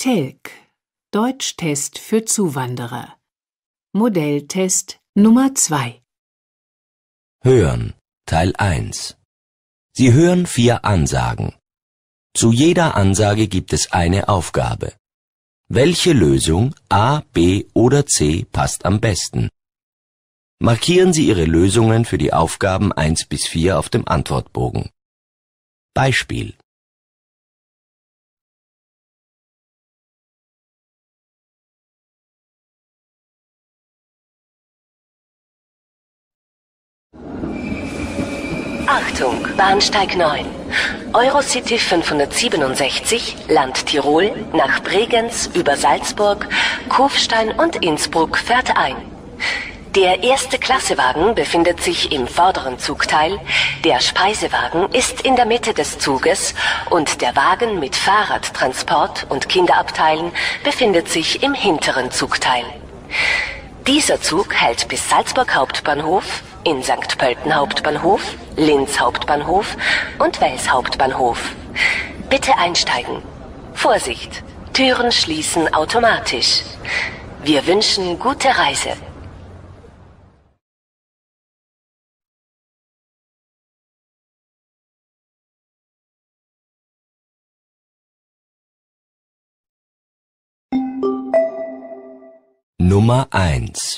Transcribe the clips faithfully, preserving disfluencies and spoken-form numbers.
Telg, Deutschtest für Zuwanderer. Modelltest Nummer zwei. Hören, Teil eins. Sie hören vier Ansagen. Zu jeder Ansage gibt es eine Aufgabe. Welche Lösung A, B oder C passt am besten? Markieren Sie Ihre Lösungen für die Aufgaben eins bis vier auf dem Antwortbogen. Beispiel: Achtung, Bahnsteig neun. Eurocity fünfhundertsiebenundsechzig, Land Tirol, nach Bregenz, über Salzburg, Kufstein und Innsbruck fährt ein. Der erste Klassewagen befindet sich im vorderen Zugteil, der Speisewagen ist in der Mitte des Zuges und der Wagen mit Fahrradtransport und Kinderabteilen befindet sich im hinteren Zugteil. Dieser Zug hält bis Salzburg Hauptbahnhof, in Sankt Pölten Hauptbahnhof, Linz Hauptbahnhof und Wels Hauptbahnhof. Bitte einsteigen. Vorsicht, Türen schließen automatisch. Wir wünschen gute Reise. Nummer eins.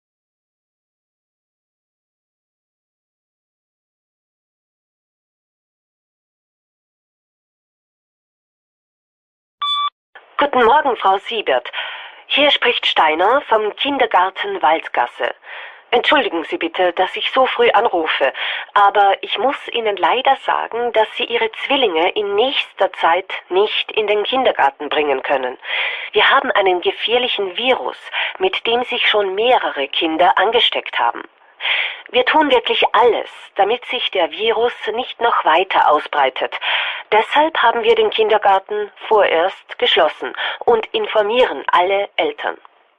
Guten Morgen, Frau Siebert. Hier spricht Steiner vom Kindergarten Waldgasse. Entschuldigen Sie bitte, dass ich so früh anrufe, aber ich muss Ihnen leider sagen, dass Sie Ihre Zwillinge in nächster Zeit nicht in den Kindergarten bringen können. Wir haben einen gefährlichen Virus, mit dem sich schon mehrere Kinder angesteckt haben. Wir tun wirklich alles, damit sich der Virus nicht noch weiter ausbreitet. Deshalb haben wir den Kindergarten vorerst geschlossen und informieren alle Eltern.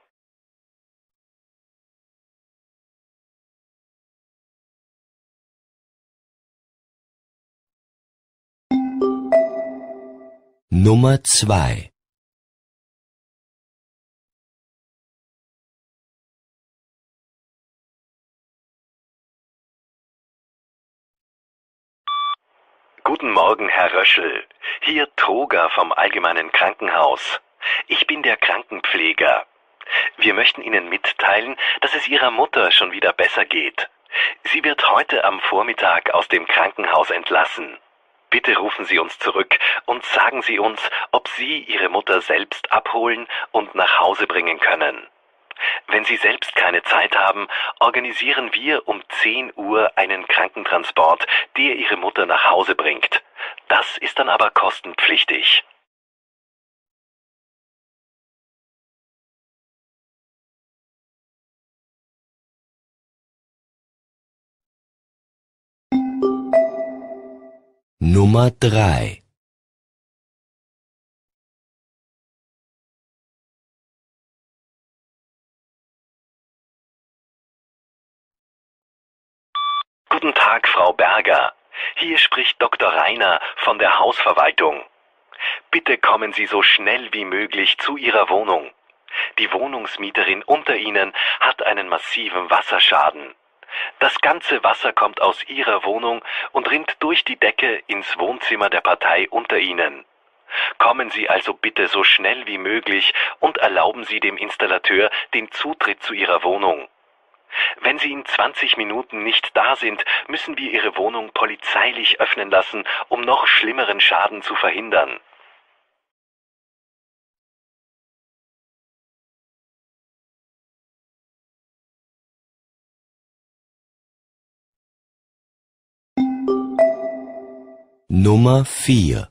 Nummer zwei. Guten Morgen, Herr Röschel. Hier Troger vom Allgemeinen Krankenhaus. Ich bin der Krankenpfleger. Wir möchten Ihnen mitteilen, dass es Ihrer Mutter schon wieder besser geht. Sie wird heute am Vormittag aus dem Krankenhaus entlassen. Bitte rufen Sie uns zurück und sagen Sie uns, ob Sie Ihre Mutter selbst abholen und nach Hause bringen können. Wenn Sie selbst keine Zeit haben, organisieren wir um zehn Uhr einen Krankentransport, der Ihre Mutter nach Hause bringt. Das ist dann aber kostenpflichtig. Nummer drei. Guten Tag, Frau Berger. Hier spricht Doktor Rainer von der Hausverwaltung. Bitte kommen Sie so schnell wie möglich zu Ihrer Wohnung. Die Wohnungsmieterin unter Ihnen hat einen massiven Wasserschaden. Das ganze Wasser kommt aus Ihrer Wohnung und rinnt durch die Decke ins Wohnzimmer der Partei unter Ihnen. Kommen Sie also bitte so schnell wie möglich und erlauben Sie dem Installateur den Zutritt zu Ihrer Wohnung. Wenn Sie in zwanzig Minuten nicht da sind, müssen wir Ihre Wohnung polizeilich öffnen lassen, um noch schlimmeren Schaden zu verhindern. Nummer vier.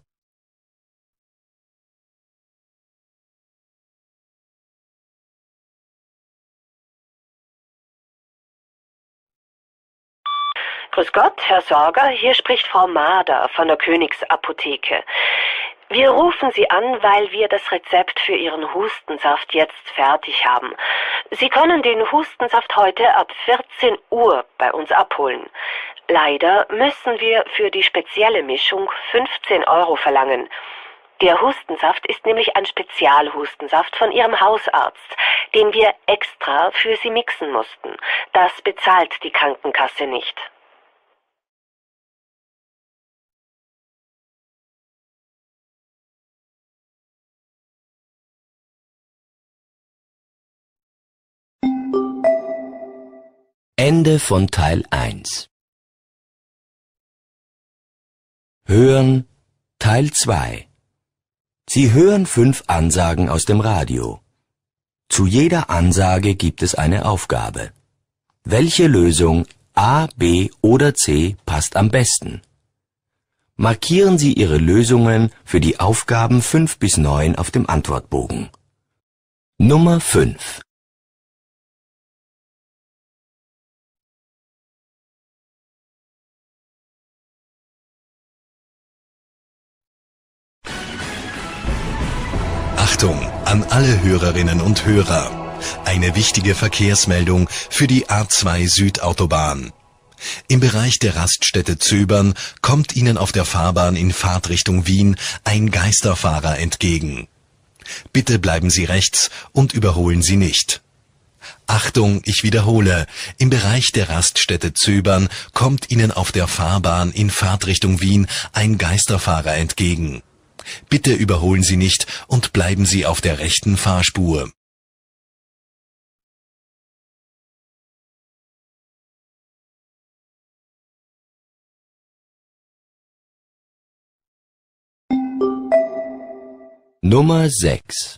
Grüß Gott, Herr Sorger, hier spricht Frau Mader von der Königsapotheke. Wir rufen Sie an, weil wir das Rezept für Ihren Hustensaft jetzt fertig haben. Sie können den Hustensaft heute ab vierzehn Uhr bei uns abholen. Leider müssen wir für die spezielle Mischung fünfzehn Euro verlangen. Der Hustensaft ist nämlich ein Spezialhustensaft von Ihrem Hausarzt, den wir extra für Sie mixen mussten. Das bezahlt die Krankenkasse nicht. Ende von Teil eins. Hören Teil zwei. Sie hören fünf Ansagen aus dem Radio. Zu jeder Ansage gibt es eine Aufgabe. Welche Lösung A, B oder C passt am besten? Markieren Sie Ihre Lösungen für die Aufgaben fünf bis neun auf dem Antwortbogen. Nummer fünf. Achtung an alle Hörerinnen und Hörer. Eine wichtige Verkehrsmeldung für die A zwei Südautobahn. Im Bereich der Raststätte Zöbern kommt Ihnen auf der Fahrbahn in Fahrtrichtung Wien ein Geisterfahrer entgegen. Bitte bleiben Sie rechts und überholen Sie nicht. Achtung, ich wiederhole, im Bereich der Raststätte Zöbern kommt Ihnen auf der Fahrbahn in Fahrtrichtung Wien ein Geisterfahrer entgegen. Bitte überholen Sie nicht und bleiben Sie auf der rechten Fahrspur. Nummer sechs.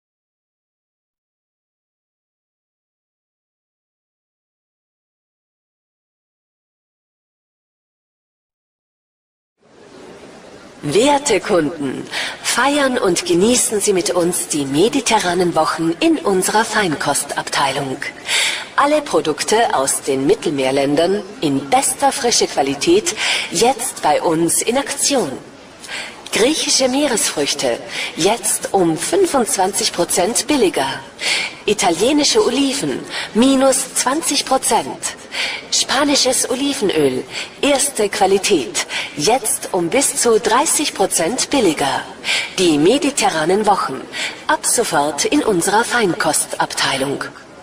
Werte Kunden, feiern und genießen Sie mit uns die mediterranen Wochen in unserer Feinkostabteilung. Alle Produkte aus den Mittelmeerländern in bester frische Qualität jetzt bei uns in Aktion. Griechische Meeresfrüchte, jetzt um fünfundzwanzig Prozent billiger. Italienische Oliven, minus zwanzig Prozent. Spanisches Olivenöl, erste Qualität, jetzt um bis zu dreißig Prozent billiger. Die mediterranen Wochen, ab sofort in unserer Feinkostabteilung.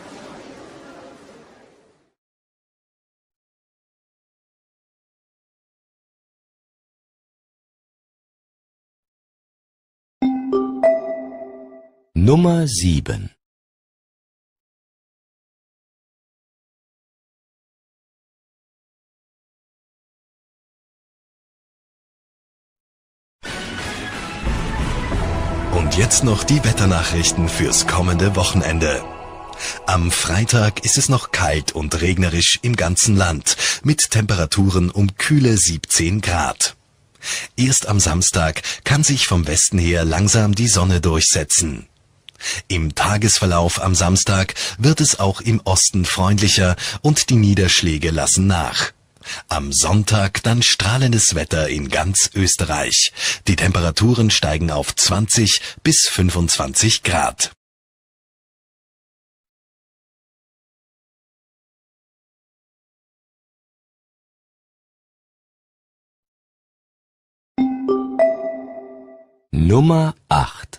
Nummer sieben. Und jetzt noch die Wetternachrichten fürs kommende Wochenende. Am Freitag ist es noch kalt und regnerisch im ganzen Land, mit Temperaturen um kühle siebzehn Grad. Erst am Samstag kann sich vom Westen her langsam die Sonne durchsetzen. Im Tagesverlauf am Samstag wird es auch im Osten freundlicher und die Niederschläge lassen nach. Am Sonntag dann strahlendes Wetter in ganz Österreich. Die Temperaturen steigen auf zwanzig bis fünfundzwanzig Grad. Nummer acht.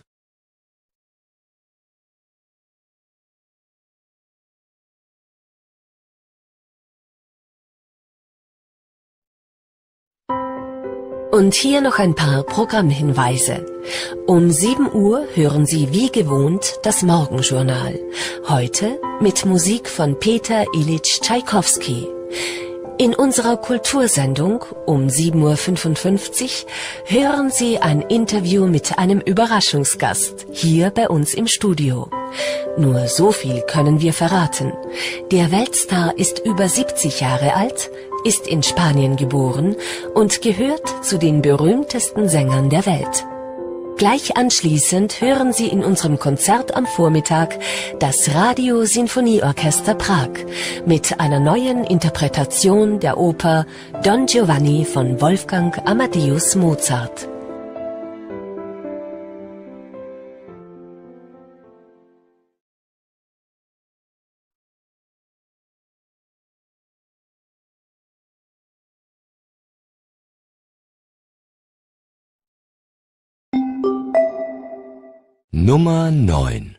Und hier noch ein paar Programmhinweise. Um sieben Uhr hören Sie wie gewohnt das Morgenjournal. Heute mit Musik von Peter Ilyich Tschaikowski. In unserer Kultursendung um sieben Uhr fünfundfünfzig hören Sie ein Interview mit einem Überraschungsgast hier bei uns im Studio. Nur so viel können wir verraten. Der Weltstar ist über siebzig Jahre alt, ist in Spanien geboren und gehört zu den berühmtesten Sängern der Welt. Gleich anschließend hören Sie in unserem Konzert am Vormittag das Radio Sinfonieorchester Prag mit einer neuen Interpretation der Oper Don Giovanni von Wolfgang Amadeus Mozart. Nummer neun.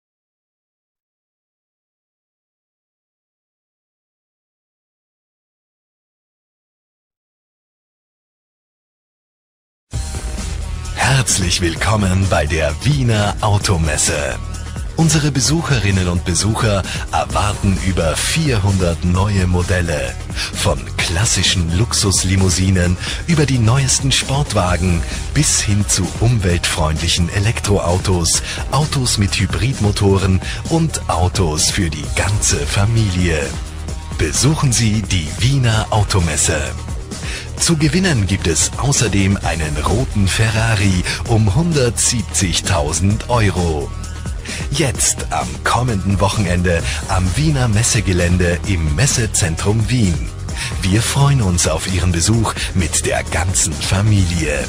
Herzlich willkommen bei der Wiener Automesse. Unsere Besucherinnen und Besucher erwarten über vierhundert neue Modelle. Von klassischen Luxuslimousinen über die neuesten Sportwagen bis hin zu umweltfreundlichen Elektroautos, Autos mit Hybridmotoren und Autos für die ganze Familie. Besuchen Sie die Wiener Automesse. Zu gewinnen gibt es außerdem einen roten Ferrari um hundertsiebzigtausend Euro. Jetzt am kommenden Wochenende am Wiener Messegelände im Messezentrum Wien. Wir freuen uns auf Ihren Besuch mit der ganzen Familie.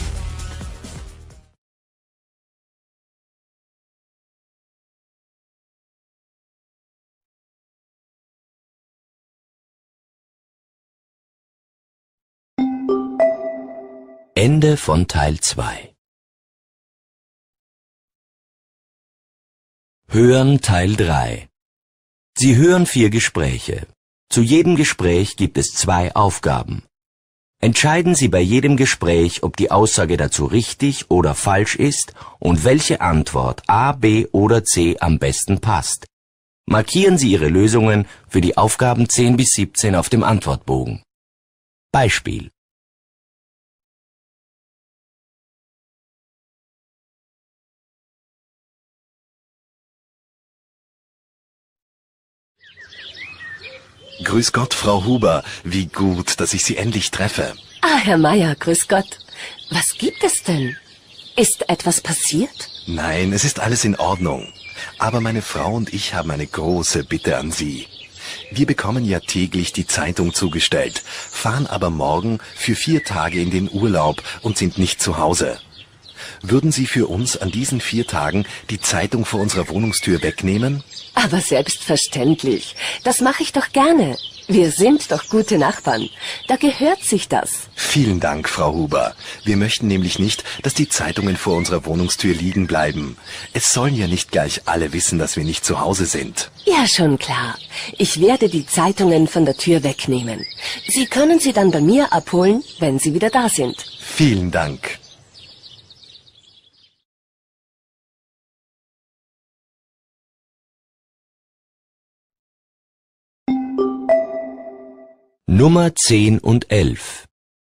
Ende von Teil zwei. Hören Teil drei. Sie hören vier Gespräche. Zu jedem Gespräch gibt es zwei Aufgaben. Entscheiden Sie bei jedem Gespräch, ob die Aussage dazu richtig oder falsch ist und welche Antwort A, B oder C am besten passt. Markieren Sie Ihre Lösungen für die Aufgaben zehn bis siebzehn auf dem Antwortbogen. Beispiel: Grüß Gott, Frau Huber. Wie gut, dass ich Sie endlich treffe. Ah, Herr Meier, grüß Gott. Was gibt es denn? Ist etwas passiert? Nein, es ist alles in Ordnung. Aber meine Frau und ich haben eine große Bitte an Sie. Wir bekommen ja täglich die Zeitung zugestellt, fahren aber morgen für vier Tage in den Urlaub und sind nicht zu Hause. Würden Sie für uns an diesen vier Tagen die Zeitung vor unserer Wohnungstür wegnehmen? Aber selbstverständlich. Das mache ich doch gerne. Wir sind doch gute Nachbarn. Da gehört sich das. Vielen Dank, Frau Huber. Wir möchten nämlich nicht, dass die Zeitungen vor unserer Wohnungstür liegen bleiben. Es sollen ja nicht gleich alle wissen, dass wir nicht zu Hause sind. Ja, schon klar. Ich werde die Zeitungen von der Tür wegnehmen. Sie können sie dann bei mir abholen, wenn Sie wieder da sind. Vielen Dank. Nummer zehn und elf.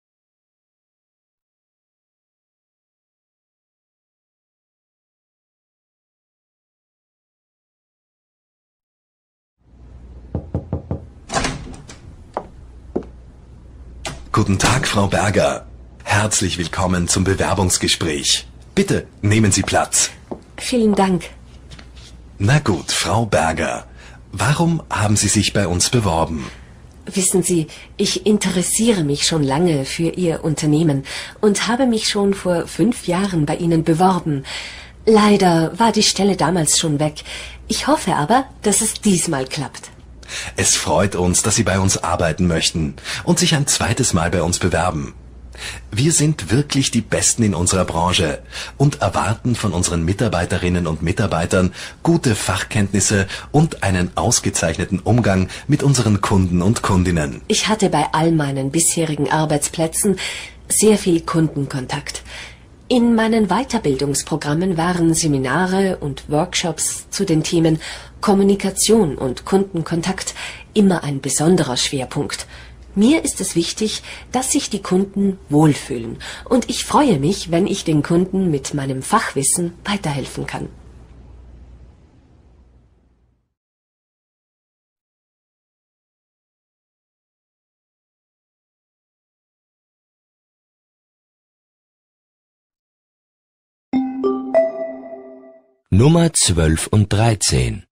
Guten Tag, Frau Berger. Herzlich willkommen zum Bewerbungsgespräch. Bitte, nehmen Sie Platz. Vielen Dank. Na gut, Frau Berger. Warum haben Sie sich bei uns beworben? Wissen Sie, ich interessiere mich schon lange für Ihr Unternehmen und habe mich schon vor fünf Jahren bei Ihnen beworben. Leider war die Stelle damals schon weg. Ich hoffe aber, dass es diesmal klappt. Es freut uns, dass Sie bei uns arbeiten möchten und sich ein zweites Mal bei uns bewerben. Wir sind wirklich die Besten in unserer Branche und erwarten von unseren Mitarbeiterinnen und Mitarbeitern gute Fachkenntnisse und einen ausgezeichneten Umgang mit unseren Kunden und Kundinnen. Ich hatte bei all meinen bisherigen Arbeitsplätzen sehr viel Kundenkontakt. In meinen Weiterbildungsprogrammen waren Seminare und Workshops zu den Themen Kommunikation und Kundenkontakt immer ein besonderer Schwerpunkt. Mir ist es wichtig, dass sich die Kunden wohlfühlen, und ich freue mich, wenn ich den Kunden mit meinem Fachwissen weiterhelfen kann. Nummer zwölf und dreizehn.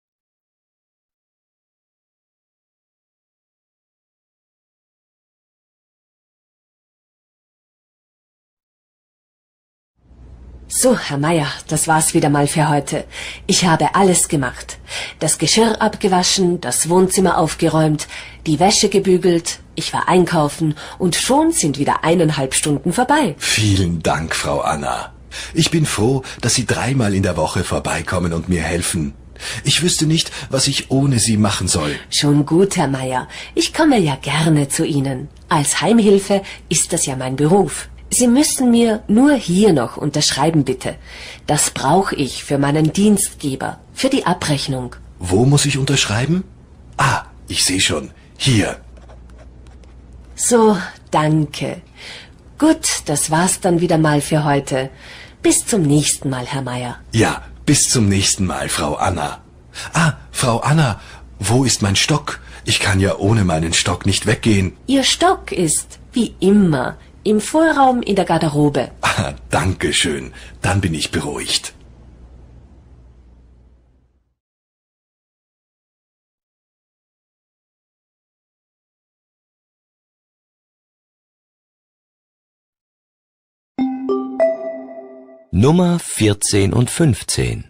So, Herr Meier, das war's wieder mal für heute. Ich habe alles gemacht. Das Geschirr abgewaschen, das Wohnzimmer aufgeräumt, die Wäsche gebügelt, ich war einkaufen und schon sind wieder eineinhalb Stunden vorbei. Vielen Dank, Frau Anna. Ich bin froh, dass Sie dreimal in der Woche vorbeikommen und mir helfen. Ich wüsste nicht, was ich ohne Sie machen soll. Schon gut, Herr Meier. Ich komme ja gerne zu Ihnen. Als Heimhilfe ist das ja mein Beruf. Sie müssen mir nur hier noch unterschreiben, bitte. Das brauche ich für meinen Dienstgeber, für die Abrechnung. Wo muss ich unterschreiben? Ah, ich sehe schon. Hier. So, danke. Gut, das war's dann wieder mal für heute. Bis zum nächsten Mal, Herr Meier. Ja, bis zum nächsten Mal, Frau Anna. Ah, Frau Anna, wo ist mein Stock? Ich kann ja ohne meinen Stock nicht weggehen. Ihr Stock ist, wie immer, im Vorraum in der Garderobe. Ah, danke schön. Dann bin ich beruhigt. Nummer vierzehn und fünfzehn.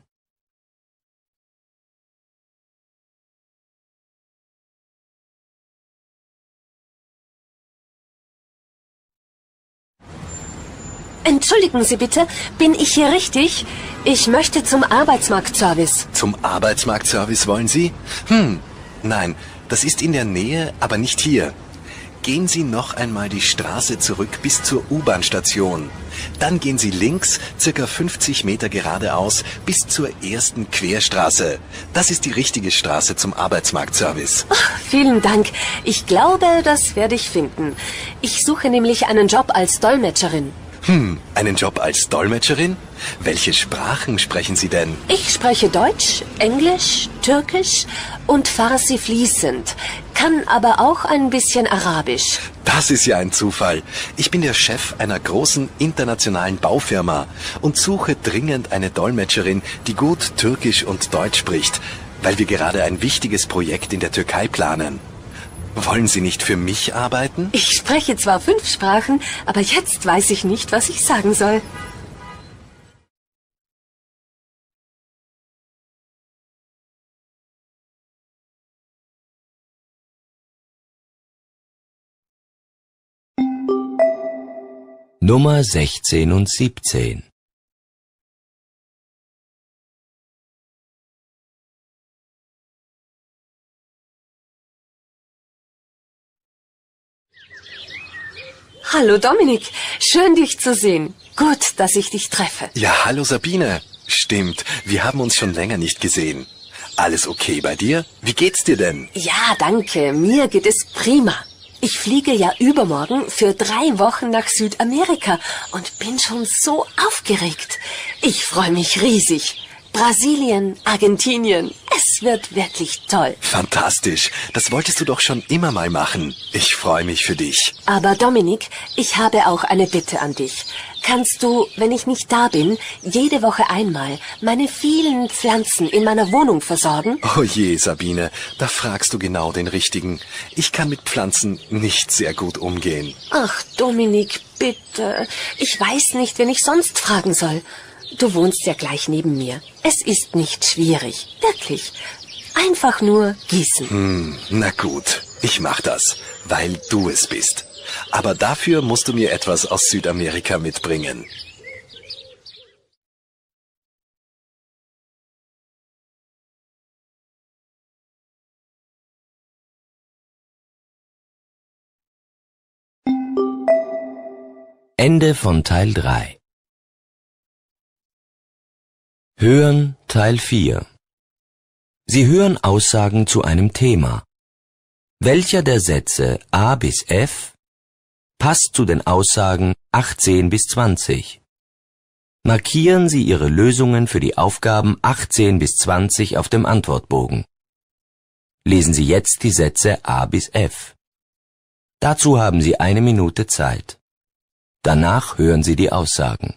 Entschuldigen Sie bitte, bin ich hier richtig? Ich möchte zum Arbeitsmarktservice. Zum Arbeitsmarktservice wollen Sie? Hm, nein, das ist in der Nähe, aber nicht hier. Gehen Sie noch einmal die Straße zurück bis zur U-Bahn-Station. Dann gehen Sie links, circa fünfzig Meter geradeaus, bis zur ersten Querstraße. Das ist die richtige Straße zum Arbeitsmarktservice. Oh, vielen Dank. Ich glaube, das werde ich finden. Ich suche nämlich einen Job als Dolmetscherin. Hm, einen Job als Dolmetscherin? Welche Sprachen sprechen Sie denn? Ich spreche Deutsch, Englisch, Türkisch und Farsi fließend, kann aber auch ein bisschen Arabisch. Das ist ja ein Zufall. Ich bin der Chef einer großen internationalen Baufirma und suche dringend eine Dolmetscherin, die gut Türkisch und Deutsch spricht, weil wir gerade ein wichtiges Projekt in der Türkei planen. Wollen Sie nicht für mich arbeiten? Ich spreche zwar fünf Sprachen, aber jetzt weiß ich nicht, was ich sagen soll. Nummer sechzehn und siebzehn. Hallo Dominik, schön dich zu sehen. Gut, dass ich dich treffe. Ja, hallo Sabine. Stimmt, wir haben uns schon länger nicht gesehen. Alles okay bei dir? Wie geht's dir denn? Ja, danke, mir geht es prima. Ich fliege ja übermorgen für drei Wochen nach Südamerika und bin schon so aufgeregt. Ich freue mich riesig. Brasilien, Argentinien, es wird wirklich toll. Fantastisch, das wolltest du doch schon immer mal machen. Ich freue mich für dich. Aber Dominik, ich habe auch eine Bitte an dich. Kannst du, wenn ich nicht da bin, jede Woche einmal meine vielen Pflanzen in meiner Wohnung versorgen? Oh je, Sabine, da fragst du genau den Richtigen. Ich kann mit Pflanzen nicht sehr gut umgehen. Ach, Dominik, bitte. Ich weiß nicht, wen ich sonst fragen soll. Du wohnst ja gleich neben mir. Es ist nicht schwierig, wirklich. Einfach nur gießen. Hm, na gut, ich mach das, weil du es bist. Aber dafür musst du mir etwas aus Südamerika mitbringen. Ende von Teil drei. Hören Teil vier. Sie hören Aussagen zu einem Thema. Welcher der Sätze A bis F passt zu den Aussagen achtzehn bis zwanzig? Markieren Sie Ihre Lösungen für die Aufgaben achtzehn bis zwanzig auf dem Antwortbogen. Lesen Sie jetzt die Sätze A bis F. Dazu haben Sie eine Minute Zeit. Danach hören Sie die Aussagen.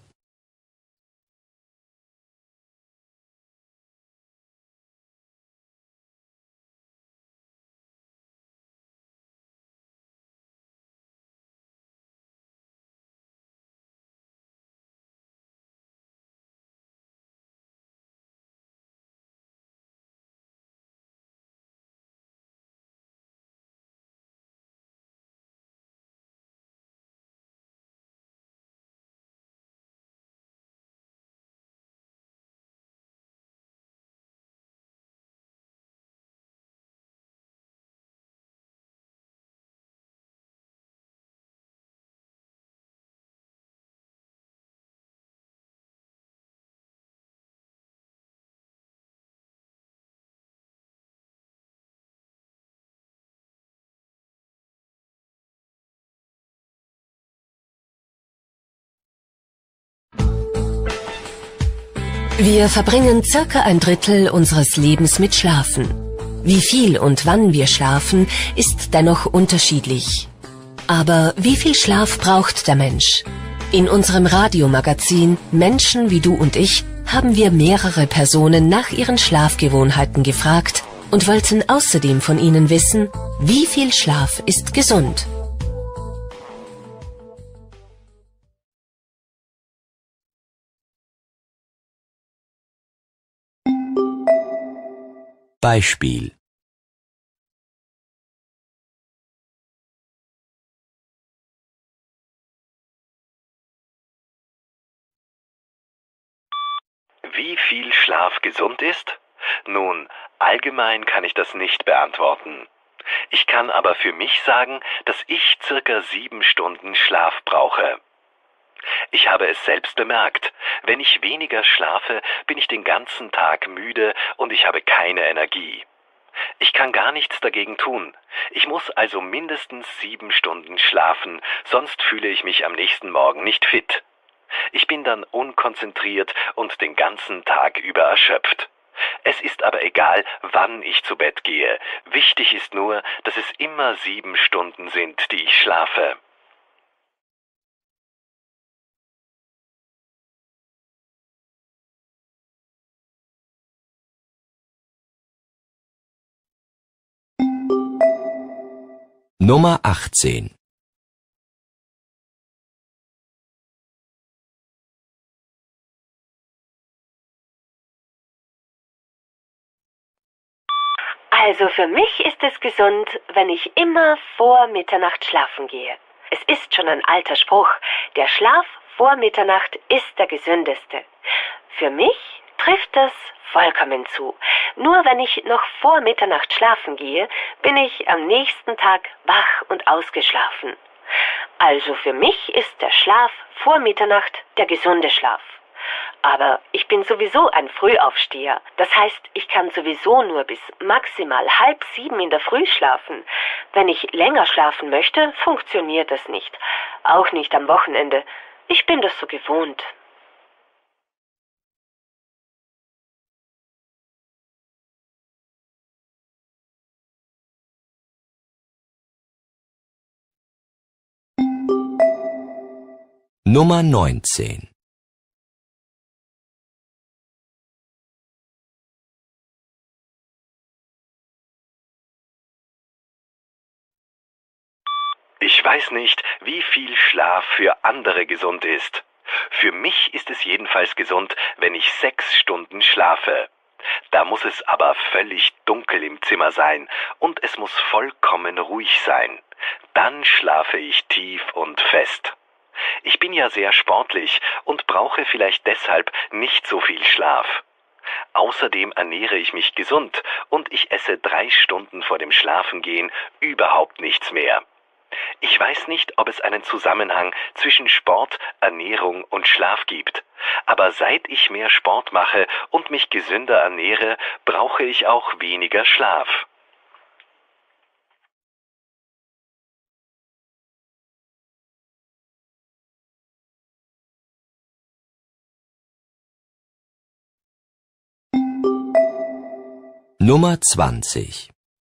Wir verbringen circa ein Drittel unseres Lebens mit Schlafen. Wie viel und wann wir schlafen, ist dennoch unterschiedlich. Aber wie viel Schlaf braucht der Mensch? In unserem Radiomagazin Menschen wie du und ich haben wir mehrere Personen nach ihren Schlafgewohnheiten gefragt und wollten außerdem von ihnen wissen, wie viel Schlaf ist gesund? Beispiel: Wie viel Schlaf gesund ist? Nun, allgemein kann ich das nicht beantworten. Ich kann aber für mich sagen, dass ich circa sieben Stunden Schlaf brauche. Ich habe es selbst bemerkt. Wenn ich weniger schlafe, bin ich den ganzen Tag müde und ich habe keine Energie. Ich kann gar nichts dagegen tun. Ich muss also mindestens sieben Stunden schlafen, sonst fühle ich mich am nächsten Morgen nicht fit. Ich bin dann unkonzentriert und den ganzen Tag über erschöpft. Es ist aber egal, wann ich zu Bett gehe. Wichtig ist nur, dass es immer sieben Stunden sind, die ich schlafe. Nummer achtzehn. Also für mich ist es gesund, wenn ich immer vor Mitternacht schlafen gehe. Es ist schon ein alter Spruch, der Schlaf vor Mitternacht ist der gesündeste. Für mich trifft das vollkommen zu. Nur wenn ich noch vor Mitternacht schlafen gehe, bin ich am nächsten Tag wach und ausgeschlafen. Also für mich ist der Schlaf vor Mitternacht der gesunde Schlaf. Aber ich bin sowieso ein Frühaufsteher. Das heißt, ich kann sowieso nur bis maximal halb sieben in der Früh schlafen. Wenn ich länger schlafen möchte, funktioniert das nicht. Auch nicht am Wochenende. Ich bin das so gewohnt. Nummer neunzehn. Ich weiß nicht, wie viel Schlaf für andere gesund ist. Für mich ist es jedenfalls gesund, wenn ich sechs Stunden schlafe. Da muss es aber völlig dunkel im Zimmer sein und es muss vollkommen ruhig sein. Dann schlafe ich tief und fest. Ich bin ja sehr sportlich und brauche vielleicht deshalb nicht so viel Schlaf. Außerdem ernähre ich mich gesund und ich esse drei Stunden vor dem Schlafengehen überhaupt nichts mehr. Ich weiß nicht, ob es einen Zusammenhang zwischen Sport, Ernährung und Schlaf gibt. Aber seit ich mehr Sport mache und mich gesünder ernähre, brauche ich auch weniger Schlaf. Nummer zwanzig.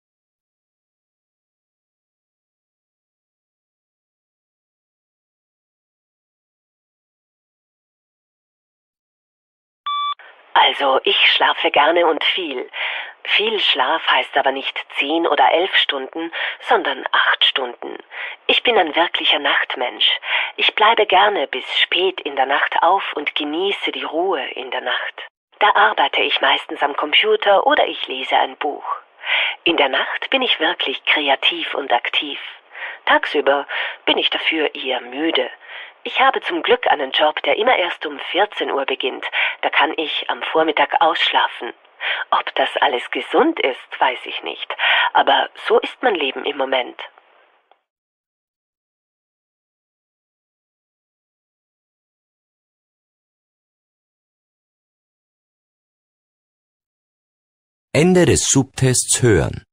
Also, ich schlafe gerne und viel. Viel Schlaf heißt aber nicht zehn oder elf Stunden, sondern acht Stunden. Ich bin ein wirklicher Nachtmensch. Ich bleibe gerne bis spät in der Nacht auf und genieße die Ruhe in der Nacht. Da arbeite ich meistens am Computer oder ich lese ein Buch. In der Nacht bin ich wirklich kreativ und aktiv. Tagsüber bin ich dafür eher müde. Ich habe zum Glück einen Job, der immer erst um vierzehn Uhr beginnt. Da kann ich am Vormittag ausschlafen. Ob das alles gesund ist, weiß ich nicht. Aber so ist mein Leben im Moment. Ende des Subtests hören.